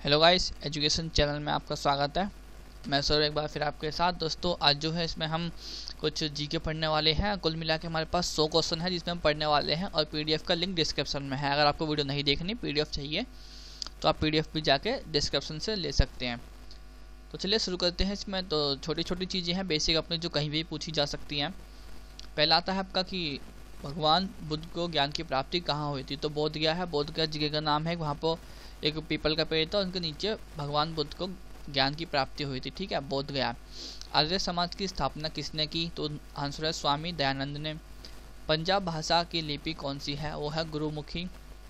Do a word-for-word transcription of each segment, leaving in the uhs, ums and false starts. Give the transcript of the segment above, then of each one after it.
Hello guys, education channel में आपका स्वागत है। मैं सर एक बार फिर आपके साथ। दोस्तों आज जो है इसमें हम कुछ जीके पढ़ने वाले हैं। कुल मिला के हमारे पास सौ क्वेश्चन है जिसमें हम पढ़ने वाले हैं और पीडीएफ का लिंक डिस्क्रिप्शन में है। अगर आपको वीडियो नहीं देखनी, पीडीएफ चाहिए तो आप पीडीएफ भी जाके डिस्क्रिप्शन से ले सकते हैं। तो चलिए शुरू करते हैं। इसमें तो छोटी छोटी चीज़ें हैं बेसिक अपनी जो कहीं भी पूछी जा सकती हैं। पहला आता है आपका कि भगवान बुद्ध को ज्ञान की प्राप्ति कहाँ हुई थी। तो बोध गया है, बोध गया जगह का नाम है। वहाँ पर एक पीपल का पेड़ था, उनके नीचे भगवान बुद्ध को ज्ञान की प्राप्ति हुई थी। ठीक है, बोध गया। आर्य समाज की स्थापना किसने की। तो आंसर है स्वामी दयानंद ने। पंजाब भाषा की लिपि कौन सी है। वो है गुरुमुखी।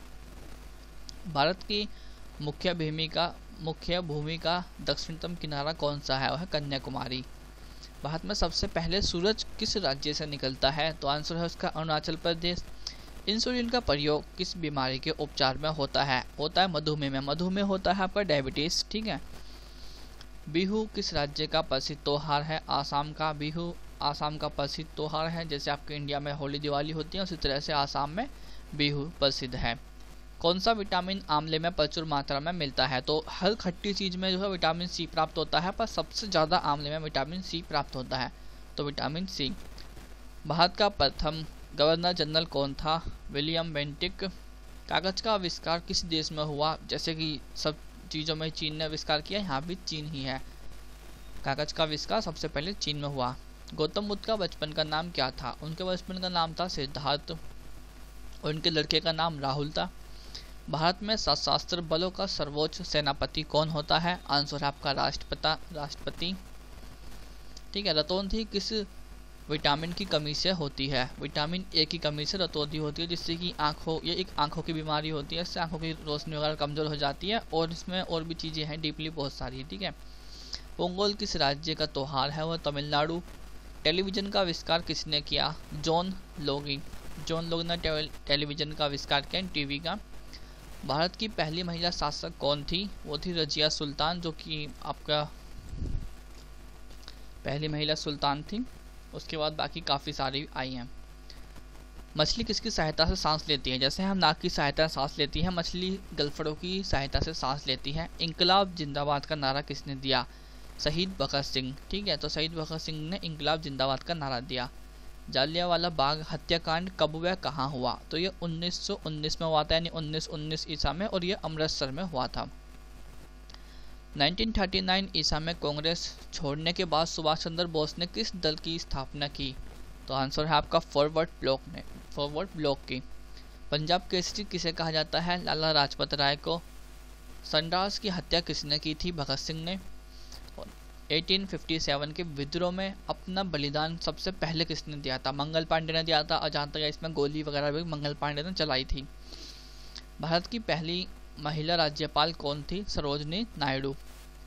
भारत की मुख्य भूमिका मुख्य भूमि का दक्षिणतम किनारा कौन सा है। वह है कन्याकुमारी। भारत में सबसे पहले सूरज किस राज्य से निकलता है। तो आंसर है उसका अरुणाचल प्रदेश। इंसुलिन का प्रयोग किस बीमारी के उपचार में होता है। होता है मधुमेह में। मधुमेह होता है आपका डायबिटीज। ठीक है। बिहू किस राज्य का प्रसिद्ध त्योहार है। आसाम का। बिहू आसाम का प्रसिद्ध त्योहार है। जैसे आपके इंडिया में होली दिवाली होती है उसी तरह से आसाम में बिहू प्रसिद्ध है। कौन सा विटामिन आंवले में प्रचुर मात्रा में मिलता है। तो हर खट्टी चीज में जो है विटामिन सी प्राप्त होता है, पर सबसे ज्यादा आंवले में विटामिन सी प्राप्त होता है, तो विटामिन सी। भारत का प्रथम गवर्नर जनरल कौन था। William Bentinck. कागज का आविष्कार किस देश में हुआ। जैसे कि सब चीज़ों में चीन ने आविष्कार किया, यहाँ भी चीन ही है। कागज का आविष्कार सबसे पहले चीन में हुआ। गौतम बुद्ध का बचपन का नाम क्या था। उनके बचपन का नाम था सिद्धार्थ और उनके लड़के का नाम राहुल था। भारत में सशस्त्र बलों का सर्वोच्च सेनापति कौन होता है। आंसर है आपका राष्ट्रपति राष्ट्रपति ठीक है। रतौंधी किस विटामिन की कमी से होती है। विटामिन ए की कमी से रतौंधी होती है, जिससे कि आंखों ये एक आंखों की बीमारी होती है। इससे आंखों की रोशनी वगैरह कमजोर हो जाती है और इसमें और भी चीज़ें हैं डीपली बहुत सारी। ठीक है। पोंगल किस राज्य का त्योहार है। वह तमिलनाडु। टेलीविजन का आविष्कार किसने किया। John Logie. जॉन लोगी ने टेलीविजन का आविष्कार किया, टीवी का। भारत की पहली महिला शासक कौन थी। वो थी रजिया सुल्तान, जो कि आपका पहली महिला सुल्तान थी। उसके बाद बाकी काफ़ी सारी आई हैं। मछली किसकी सहायता से सांस लेती है। जैसे हम नाक की सहायता से सांस लेती है, मछली गलफड़ों की सहायता से सांस लेती है। इंकलाब जिंदाबाद का नारा किसने दिया। शहीद भगत सिंह। ठीक है, तो शहीद भगत सिंह ने इंकलाब जिंदाबाद का नारा दिया। जालियांवाला बाग हत्याकांड कब व कहाँ हुआ। तो ये उन्नीस सौ उन्नीस में हुआ था, यानी उन्नीस उन्नीस ईसा में, और ये अमृतसर में हुआ था। उन्नीस सौ उनतालीस ईसा में कांग्रेस छोड़ने के बाद सुभाष चंद्र बोस ने किस दल की स्थापना की। तो आंसर है आपका फॉरवर्ड ब्लॉक ने फॉरवर्ड ब्लॉक की। पंजाब केसरी किसे कहा जाता है। लाला लाजपत राय को। सन्डास की हत्या किसने की थी। भगत सिंह ने। अठारह सौ सत्तावन के विद्रोह में अपना बलिदान सबसे पहले किसने दिया था। मंगल पांडे ने दिया था, और जहाँ तक इसमें गोली वगैरह भी मंगल पांडे ने चलाई थी। भारत की पहली महिला राज्यपाल कौन थी। सरोजनी नायडू।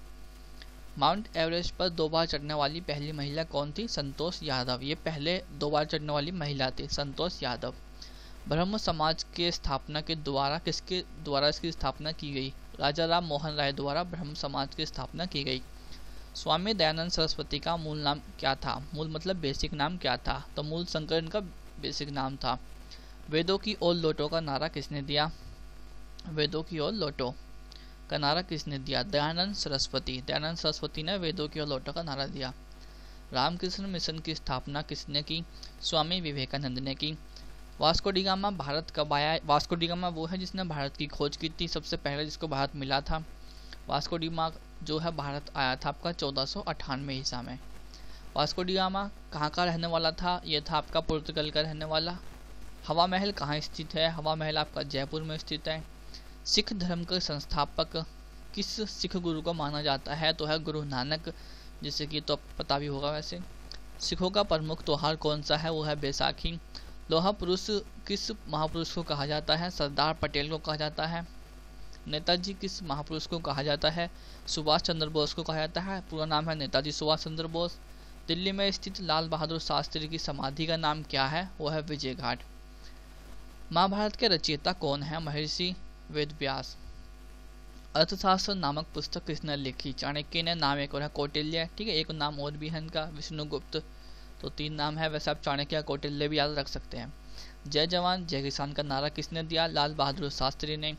माउंट एवरेस्ट पर दो बार चढ़ने वाली पहली महिला कौन थी। संतोष यादव। ये पहले दो बार चढ़ने वाली महिला थी, संतोष यादव। ब्रह्म समाज के स्थापना के द्वारा किसके द्वारा इसकी स्थापना की गई। राजा राम मोहन राय द्वारा ब्रह्म समाज की स्थापना की गई। स्वामी दयानंद सरस्वती का मूल नाम क्या था। मूल मतलब बेसिक नाम क्या था। तो मूल शंकर इनका बेसिक नाम था। वेदों की ओर लौटो का नारा किसने दिया। वेदों की ओर लौटो का नारा किसने दिया। दयानंद सरस्वती। दयानंद सरस्वती ने वेदों की ओर लौटो का नारा दिया। रामकृष्ण मिशन की स्थापना किसने की। स्वामी विवेकानंद ने की। वास्को डी गामा भारत कब आया। वास्को डी गामा वो है जिसने भारत की खोज की थी, सबसे पहले जिसको भारत मिला था। वास्को डी गामा जो है भारत आया था आपका चौदह सौ अट्ठानवे ईसा में। वास्को डी गामा कहाँ का रहने वाला था। ये था आपका पुर्तगाल का रहने वाला। हवा महल कहाँ स्थित है। हवा महल आपका जयपुर में स्थित है। सिख धर्म के संस्थापक किस सिख गुरु को माना जाता है। तो है गुरु नानक, जिससे कि तो पता भी होगा। वैसे सिखों का प्रमुख त्योहार कौन सा है। वो है बैसाखी। लोहा पुरुष किस महापुरुष को कहा जाता है। सरदार पटेल को कहा जाता है। नेताजी किस महापुरुष को कहा जाता है। सुभाष चंद्र बोस को कहा जाता है। पूरा नाम है नेताजी सुभाष चंद्र बोस। दिल्ली में स्थित लाल बहादुर शास्त्री की समाधि का नाम क्या है। वो है विजय घाट। महाभारत के रचयिता कौन है। महर्षि वेद व्यास। अर्थशास्त्र नामक पुस्तक किसने लिखी। चाणक्य ने। नाम एक और है कौटिल्य। ठीक है, एक नाम और भी है इनका विष्णुगुप्त। तो तीन नाम है, वैसे आप चाणक्य कौटिल्य भी याद रख सकते हैं। जय जवान जय किसान का नारा किसने दिया। लाल बहादुर शास्त्री ने।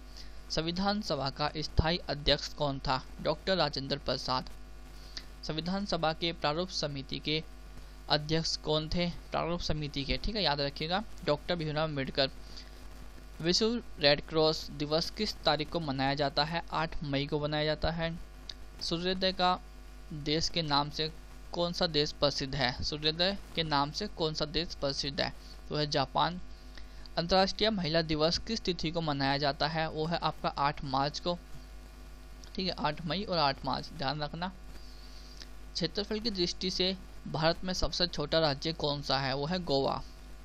संविधान सभा का स्थायी अध्यक्ष कौन था? डॉक्टर राजेंद्र प्रसाद। संविधान सभा के प्रारूप समिति के अध्यक्ष कौन थे? प्रारूप समिति के, ठीक है, याद रखिएगा, डॉक्टर भीमराव अम्बेडकर। विश्व रेड क्रॉस दिवस किस तारीख को मनाया जाता है? आठ मई को मनाया जाता है। सूर्योदय का देश के नाम से कौन सा देश प्रसिद्ध है? सूर्योदय के नाम से कौन सा देश प्रसिद्ध है? वो है जापान। अंतर्राष्ट्रीय महिला दिवस किस तिथि को मनाया जाता है? वो है आपका आठ मार्च को, ठीक है, आठ मई और आठ मार्च, ध्यान रखना। क्षेत्रफल की दृष्टि से भारत में सबसे छोटा राज्य कौन सा है? वो है गोवा।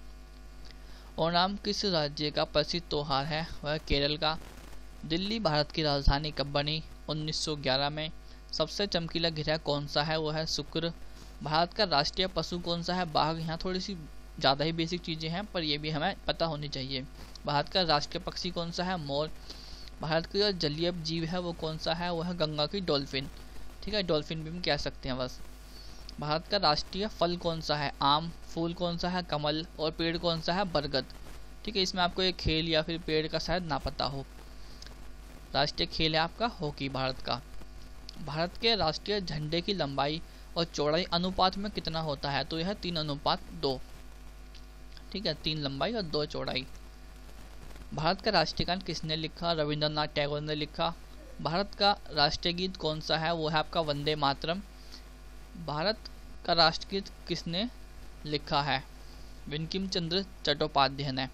ओणम किस राज्य का प्रसिद्ध त्योहार है? वह केरल का। दिल्ली भारत की राजधानी कब बनी? उन्नीस सौ ग्यारह में। सबसे चमकीला ग्रह कौन सा है? वो है शुक्र। भारत का राष्ट्रीय पशु कौन सा है? बाघ। यहाँ थोड़ी सी ज़्यादा ही बेसिक चीज़ें हैं पर ये भी हमें पता होनी चाहिए। भारत का राष्ट्रीय पक्षी कौन सा है? मोर। भारत का जो जलीय जीव है वो कौन सा है? वो है गंगा की डॉल्फिन, ठीक है, डॉल्फिन भी हम कह सकते हैं बस। भारत का राष्ट्रीय फल कौन सा है? आम। फूल कौन सा है? कमल। और पेड़ कौन सा है? बरगद, ठीक है। इसमें आपको एक खेल या फिर पेड़ का शायद ना पता हो। राष्ट्रीय खेल है आपका हॉकी भारत का। भारत के राष्ट्रीय झंडे की लंबाई और चौड़ाई अनुपात में कितना होता है? तो यह तीन अनुपात दो, ठीक है, तीन लंबाई और दो चौड़ाई। भारत का राष्ट्रीय गान किसने लिखा? रविंद्रनाथ टैगोर ने लिखा। भारत का राष्ट्रीय गीत कौन सा है? वो है आपका वंदे मातरम। भारत का राष्ट्रगीत किसने लिखा है? बंकिम चंद्र चट्टोपाध्याय ने।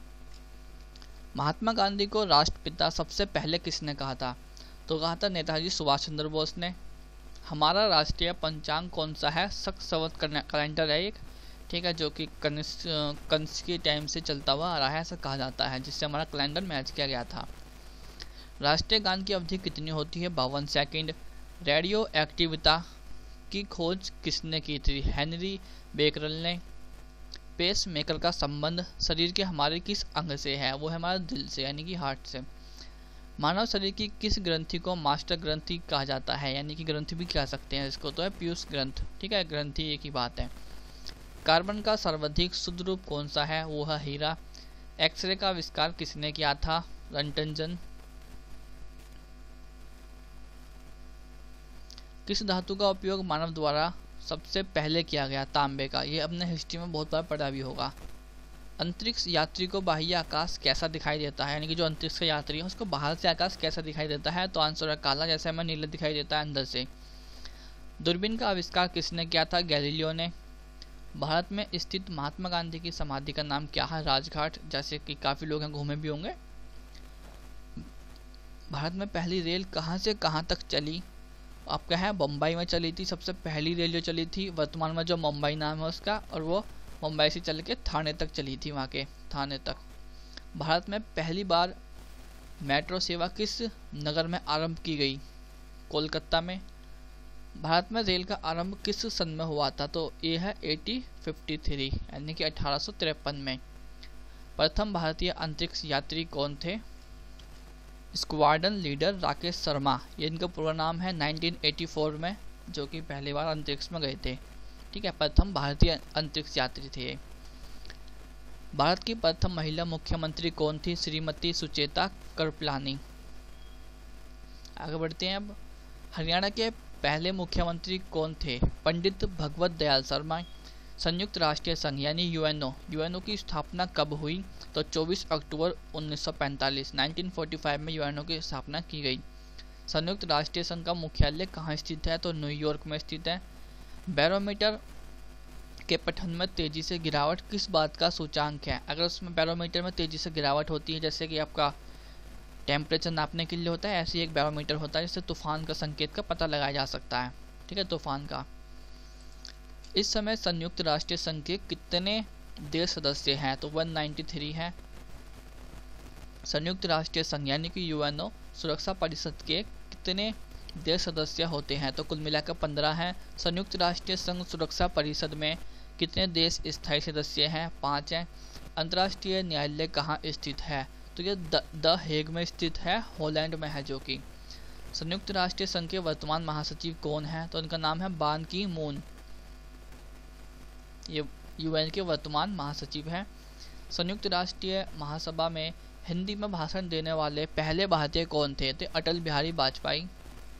महात्मा गांधी को राष्ट्रपिता सबसे पहले किसने कहा था? तो कहा था नेताजी सुभाष चंद्र बोस ने। हमारा राष्ट्रीय पंचांग कौन सा है? शक संवत कैलेंडर है एक, ठीक है, जो कि कंस के टाइम से चलता हुआ आ रहा है, ऐसा कहा जाता है, जिससे हमारा कैलेंडर मैच किया गया था। राष्ट्रीय गान की अवधि कितनी होती है? बावन सेकंड। रेडियो एक्टिविता की खोज किसने की थी? हेनरी बेकरल ने। पेस मेकर का संबंध शरीर के हमारे किस अंग से है? वो है हमारा दिल से, यानी कि हार्ट से। मानव शरीर की किस ग्रंथि को मास्टर ग्रंथि कहा जाता है? यानी कि ग्रंथि भी कह सकते हैं इसको, तो है पीयूष ग्रंथ, ठीक है, ग्रंथि एक ही बात है। कार्बन का सर्वाधिक शुद्ध रूप कौन सा है? वो है हीरा। एक्सरे का आविष्कार किसने किया था? रंटनजन। किस धातु का उपयोग मानव द्वारा सबसे पहले किया गया? तांबे का। ये अपने हिस्ट्री में बहुत बार पढ़ा भी होगा। अंतरिक्ष यात्री को बाह्य आकाश कैसा दिखाई देता है? यानी कि जो अंतरिक्ष का यात्री है उसको बाहर से आकाश कैसा दिखाई देता है? तो आंसर है काला, जैसे हमें नीला दिखाई देता है अंदर से। दूरबीन का आविष्कार किसने किया था? गैलीलियो ने। भारत में स्थित महात्मा गांधी की समाधि का नाम क्या है? राजघाट, जैसे कि काफी लोग हैं घूमे भी होंगे। भारत में पहली रेल कहाँ से कहाँ तक चली? आपका है बम्बई में चली थी सबसे पहली रेल जो चली थी, वर्तमान में जो मुंबई नाम है उसका, और वो मुंबई से चल के थाने तक चली थी, वहाँ के थाने तक। भारत में पहली बार मेट्रो सेवा किस नगर में आरंभ की गई? कोलकाता में। भारत में रेल का आरंभ किस सन में हुआ था? तो ये है अठारह सौ तिरेपन, यानी कि अठारह सौ तिरपन में। प्रथम भारतीय अंतरिक्ष यात्री कौन थे? स्क्वाड्रन लीडर राकेश शर्मा, ये इनका पूरा नाम है। उन्नीस सौ चौरासी में जो कि पहली बार अंतरिक्ष में गए थे, ठीक है, प्रथम भारतीय अंतरिक्ष यात्री थे। भारत की प्रथम महिला मुख्यमंत्री कौन थी? श्रीमती सुचेता कृपलानी। आगे बढ़ते हैं अब। हरियाणा के पहले मुख्यमंत्री कौन थे? पंडित भगवत दयाल शर्मा। संयुक्त राष्ट्र संघ यानी यूएनओ, यूएनओ की स्थापना कब हुई? तो चौबीस अक्टूबर उन्नीस सौ पैंतालीस, उन्नीस सौ पैंतालीस में यूएनओ की स्थापना की गई। संयुक्त राष्ट्र संघ का मुख्यालय कहाँ स्थित है? तो न्यूयॉर्क में स्थित है। बैरोमीटर के पठन में तेजी से गिरावट किस बात का सूचांक है? अगर उसमें बैरोमीटर में तेजी से गिरावट होती है, जैसे कि आपका टेम्परेचर नापने के लिए होता है, ऐसे ही एक बैरोमीटर होता है जिससे तूफान का संकेत का पता लगाया जा सकता है, ठीक है, तूफान का। इस समय संयुक्त राष्ट्र संघ के कितने देश सदस्य हैं? तो एक सौ तिरानवे है। संयुक्त राष्ट्र संघ यानी कि यूएनओ सुरक्षा परिषद के कितने देश सदस्य होते हैं? तो कुल मिलाकर पंद्रह हैं। संयुक्त राष्ट्र संघ सुरक्षा परिषद में कितने देश स्थायी सदस्य हैं? पाँच हैं। अंतर्राष्ट्रीय न्यायालय कहाँ स्थित है? तो ये द हेग में स्थित है, हॉलैंड में है जो कि। संयुक्त राष्ट्र संघ के वर्तमान महासचिव कौन है? तो उनका नाम है बान की मून, ये यूएन के वर्तमान महासचिव हैं। संयुक्त राष्ट्रीय महासभा में हिंदी में भाषण देने वाले पहले भारतीय कौन थे? तो अटल बिहारी वाजपेयी।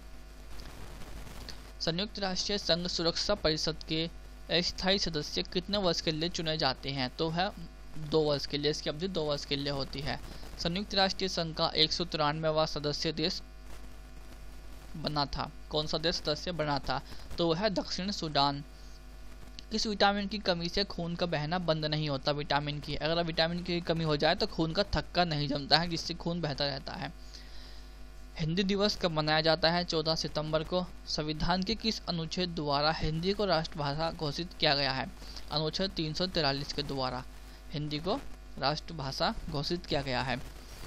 संयुक्त राष्ट्र संघ सुरक्षा परिषद के अस्थायी सदस्य कितने वर्ष के लिए चुने जाते हैं? तो है दो वर्ष के लिए, इसकी अवधि दो वर्ष के लिए होती है। संयुक्त राष्ट्र संघ का एक सौ तिरानवेवा सदस्य देश बना था। कौन सा देश सदस्य बना था? तो वह है दक्षिण सूडान। किस विटामिन की कमी से खून का बहना बंद नहीं होता? विटामिन की, अगर विटामिन की कमी हो जाए तो खून का थक्का नहीं जमता है, जिससे खून बहता रहता है। हिंदी दिवस कब मनाया जाता है? चौदह सितंबर को। संविधान के किस अनुच्छेद द्वारा हिंदी को राष्ट्रभाषा घोषित किया गया है? अनुच्छेद तीन सौ तिरालीस के द्वारा हिंदी को राष्ट्रभाषा घोषित किया गया है।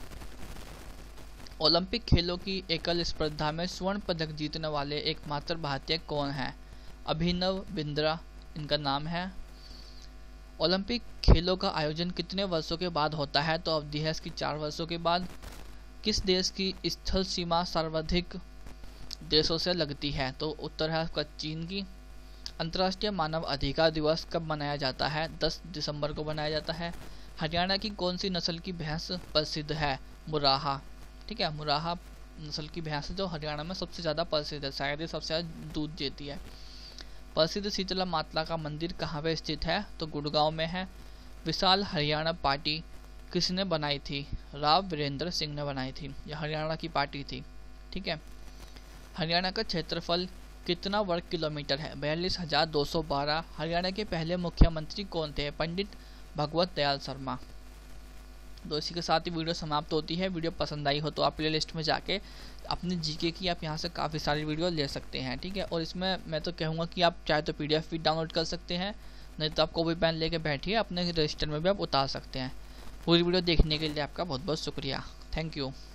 ओलंपिक खेलों की एकल स्पर्धा में स्वर्ण पदक जीतने वाले एकमात्र भारतीय कौन है? अभिनव बिंद्रा इनका नाम है। ओलंपिक खेलों का आयोजन कितने वर्षों के बाद होता है? तो अवधि है इसकी चार वर्षों के बाद। किस देश की स्थल सीमा सर्वाधिक देशों से लगती है? तो उत्तर है आपका चीन की। अंतर्राष्ट्रीय मानव अधिकार दिवस कब मनाया जाता है? दस दिसंबर को मनाया जाता है। हरियाणा की कौन सी नस्ल की भैंस प्रसिद्ध है? मुराहा। ठीक है, मुराहा नस्ल की भैंस जो हरियाणा में सबसे ज़्यादा प्रसिद्ध है, शायद ये सबसे ज़्यादा दूध देती है। प्रसिद्ध शीतला माता का मंदिर कहाँ पे स्थित है? तो गुड़गांव में है। विशाल हरियाणा पार्टी किसने बनाई थी? राव वीरेंद्र सिंह ने बनाई थी। यह हरियाणा की पार्टी थी। ठीक है। हरियाणा का क्षेत्रफल कितना वर्ग किलोमीटर है? बयालीस हजार दो सौ बारह। हरियाणा के पहले मुख्यमंत्री कौन थे? पंडित भगवत दयाल शर्मा। तो इसी के साथ ही वीडियो समाप्त होती है। वीडियो पसंद आई हो तो आप प्ले लिस्ट में जाके अपनी जीके की आप यहाँ से काफ़ी सारी वीडियो ले सकते हैं। ठीक है, और इसमें मैं तो कहूँगा कि आप चाहे तो पीडीएफ भी डाउनलोड कर सकते हैं, नहीं तो आप कॉपी पेन लेके बैठिए, अपने रजिस्टर में भी आप उतार सकते हैं। पूरी वीडियो देखने के लिए आपका बहुत बहुत शुक्रिया। Thank you.